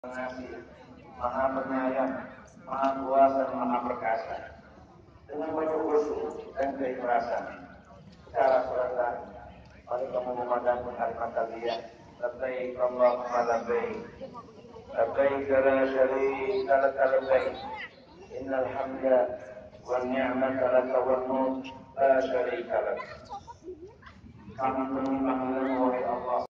Pengasih, Maha Penyayang, Maha Kuasa dan Maha Perkasa. Dengan penuh khusyuk dan keikhlasan, secara serentak, mari kamu memandangkan kalimat talbiyah. Labbaik Allahumma labbaik, labbaik la syarika lak labbaik, innal hamda wan ni'mata laka wal mulk la syarika lak. Kami penuhi panggilan wahai Allah.